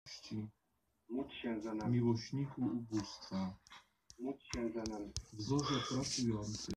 Módl się za nami. Miłośniku ubóstwa, Módl się za nami. wzorze pracujący,